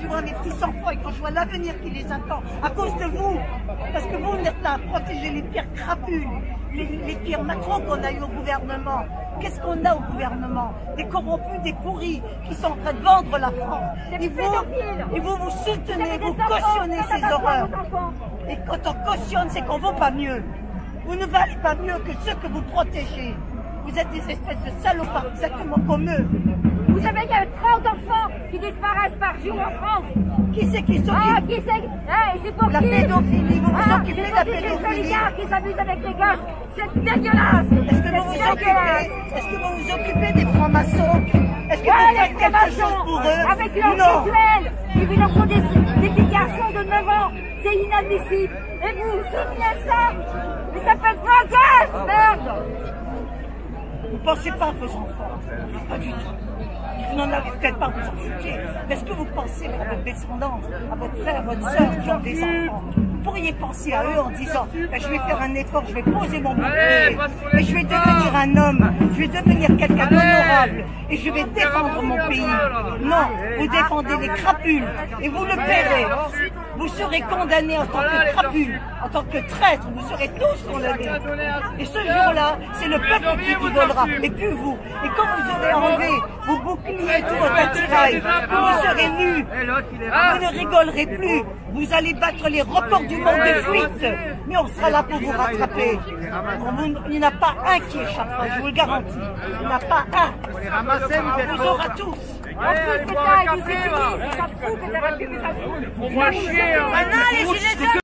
je vois mes petits-enfants et quand je vois l'avenir qui les attend, à cause de vous, parce que vous n'êtes là à protéger les pires crapules, les pires macrons qu'on a eu au gouvernement. Qu'est-ce qu'on a au gouvernement? Des corrompus, des pourris qui sont en train de vendre la France. Et vous soutenez, vous cautionnez ces horreurs. Et quand on cautionne, c'est qu'on ne vaut pas mieux. Vous ne valez pas mieux que ceux que vous protégez. Vous êtes des espèces de salopards, exactement comme eux. Vous savez qu'il y a 30 enfants qui disparaissent par jour en France. Qui c'est qui s'occupe? Ah, qui c'est? C'est pour la qui? pédophilie, vous vous occupez de la C'est les pédophilie. oligarques qui s'amusent avec les gosses. C'est dégueulasse. Est-ce que vous vous occupez des francs-maçons? Est-ce que vous faites quelque chose pour eux? Avec leur rituel. Ils leur font des petits garçons de 9 ans. C'est inadmissible. Et vous soutenez ça? Mais ça peut être fracasse, merde. Vous ne pensez pas à vos enfants? Pas du tout. Vous n'en avez peut-être pas, vous en foutez. Mais est-ce que vous pensez à votre descendance, à votre frère, à votre soeur qui ont des enfants? Vous pourriez penser à eux en disant ben, je vais faire un effort, je vais poser mon bouclier, et je vais devenir un homme, je vais devenir quelqu'un d'honorable, et je vais défendre mon pays. Non, vous défendez les crapules, et vous le paierez. Vous serez condamnés en tant que crapules, en tant que traîtres, vous serez tous condamnés. Et ce jour-là, c'est le peuple qui vous volera, et plus vous. Et quand vous aurez enlevé vos boucliers et tout votre attirail, vous serez nus, vous ne rigolerez plus. Vous allez battre les records du monde de fuite, mais on sera là pour vous rattraper. Il n'y en a pas un qui échappera, je vous le garantis. Il n'y en a pas un. On vous aura tous. En plus, c'est ça, ils vous utilisent, ils s'en foutent, les arabes, ils s'en foutent. Moi, chier,